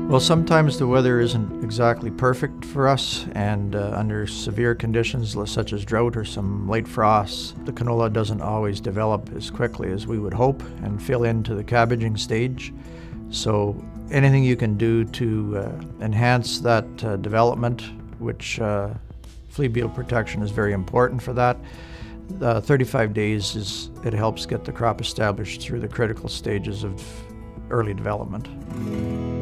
Well, sometimes the weather isn't exactly perfect for us, and under severe conditions such as drought or some late frosts, the canola doesn't always develop as quickly as we would hope and fill into the cabbaging stage. So anything you can do to enhance that development, which flea beetle protection is very important for that. 35 days it helps get the crop established through the critical stages of early development.